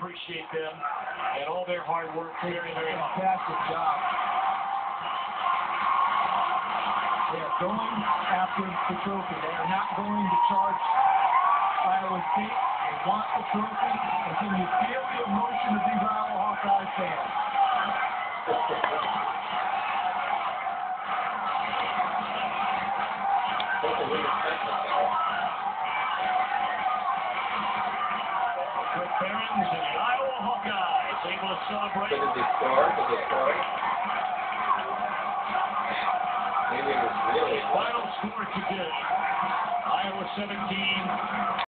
appreciate them and all their hard work very, very much. Fantastic job. They are going after the trophy. They are not going to charge Iowa State. They want the trophy. And can you feel the emotion of these Iowa Hawkeye fans? Rick Barons and the Iowa Hawkeyes able to celebrate. So did they score? Did they score? Maybe it was really. Final score today, Iowa 17,